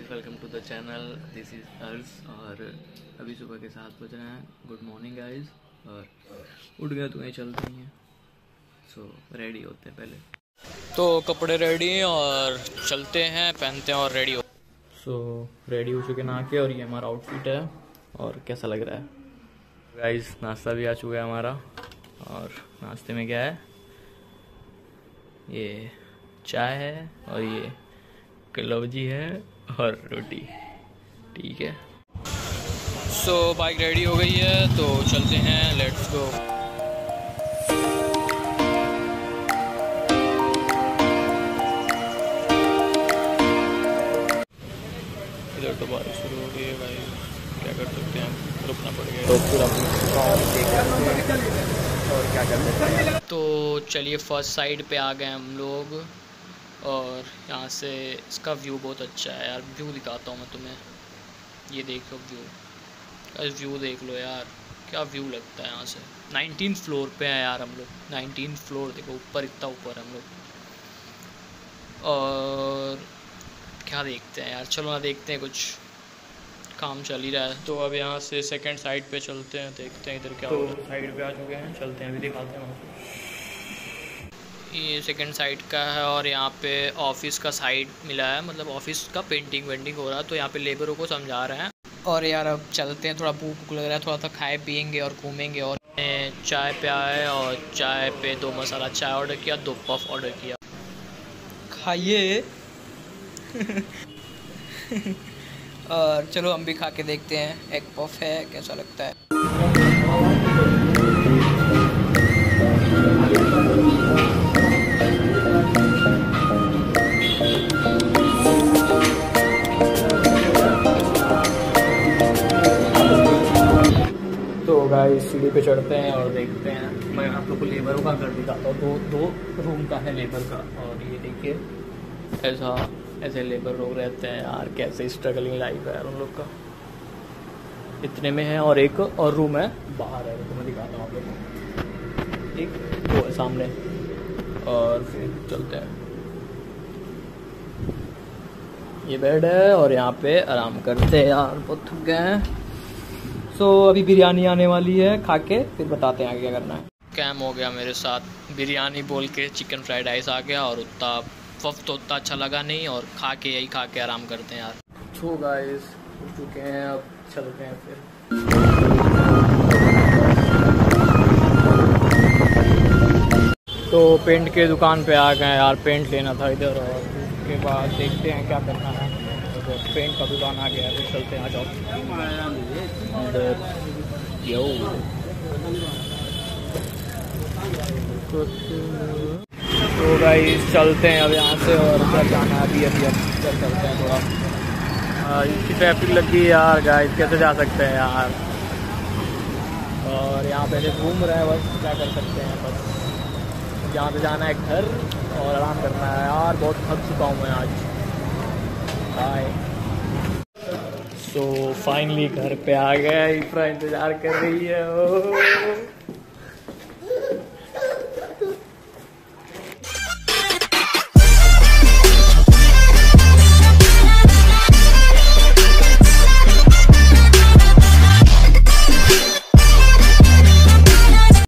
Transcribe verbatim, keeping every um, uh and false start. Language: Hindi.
Welcome to the channel. This is अर्स और अभी सुबह के सात बज रहे हैं। Good morning guys. और उठ गए तो वहीं चलते ही हैं। सो रेडी होते हैं पहले। तो कपड़े रेडी और चलते हैं, पहनते हैं और रेडी हो। सो so, रेडी हो चुके नहा के और ये हमारा आउटफिट है। और कैसा लग रहा है गाइस? नाश्ता भी आ चुका है हमारा। और नाश्ते में क्या है? ये चाय है और ये कलौजी है और रोटी। ठीक है। सो so, बाइक रेडी हो गई है तो चलते हैं, लेट्स गो। इधर तो बारिश शुरू हो गई है भाई, क्या कर सकते हैं, रुकना पड़ेगा तो फिर और क्या कर सकते हैं। तो चलिए फर्स्ट साइड पे आ गए हम लोग और यहाँ से इसका व्यू बहुत अच्छा है यार। व्यू दिखाता हूँ मैं तुम्हें, ये देखो व्यू, बस व्यू देख लो यार, क्या व्यू लगता है यहाँ से। नाइनटीन फ्लोर पे है यार हम लोग, नाइनटीन फ्लोर देखो, ऊपर इतना ऊपर हम लोग। और क्या देखते हैं यार, चलो ना देखते हैं, कुछ काम चल ही रहा है। तो अब यहाँ से सेकंड साइड पे चलते हैं, देखते हैं इधर क्या तो हो रहा है। साइड पे आ चुके हैं, चलते हैं, अभी दिखाते हैं। ये सेकंड साइड का है और यहाँ पे ऑफिस का साइड मिला है, मतलब ऑफिस का पेंटिंग वेंटिंग हो रहा है, तो यहाँ पे लेबरों को समझा रहे हैं। और यार अब चलते हैं, थोड़ा भूख भूख लग रहा है, थोड़ा सा खाए पियेंगे और घूमेंगे। और चाय पे आए और चाय पे दो मसाला चाय ऑर्डर किया, दो पफ ऑर्डर किया। खाइए और चलो हम भी खा के देखते हैं, एक पफ है, कैसा लगता है। तो गाइस सीढ़ी पे चढ़ते हैं और देखते हैं। मैं आप लोग को लेबरों का घर दिखाता हूँ। दो दो रूम का है लेबर का। और ये देखिए ऐसा ऐसे लेबर लोग रहते हैं यार, कैसे स्ट्रगलिंग लाइफ है यार उन लोग का। इतने में है और एक और रूम है बाहर है, तो मैं दिखाता हूँ आप लोग को। एक वो है सामने। और फिर चलते हैं, ये बेड है और यहाँ पे आराम करते हैं यार, बहुत थक गए हैं। सो so, अभी बिरयानी आने वाली है, खा के फिर बताते हैं आगे क्या करना है। कैम हो गया मेरे साथ, बिरयानी बोल के चिकन फ्राइड राइस आ गया और उतना पफ तो उतना अच्छा लगा नहीं, और खा के यही खा के आराम करते हैं यार। सो गाइस उठ चुके हैं, अब चलते हैं फिर। तो पेंट के दुकान पे आ गए यार, पेंट लेना था इधर। और उसके बाद देखते हैं क्या करना है। तो पेंट का दुकान आ गया है, तो चलते हैं, आ जाओ। यो तो गाइस चलते हैं अब यहाँ से, और घर जाना है अभी अभी अब घर चलते हैं थोड़ा। इतनी ट्रैफिक लगी है यार गाइस, कैसे जा सकते हैं यार। और यहाँ पे घूम रहे हैं, बस क्या कर सकते हैं। बस यहाँ पे जाना है घर और आराम करना है यार, बहुत थक चुका हूँ मैं आज। बाय। सो फाइनली घर पे आ गए, इफ्रा इंतज़ार कर रही है।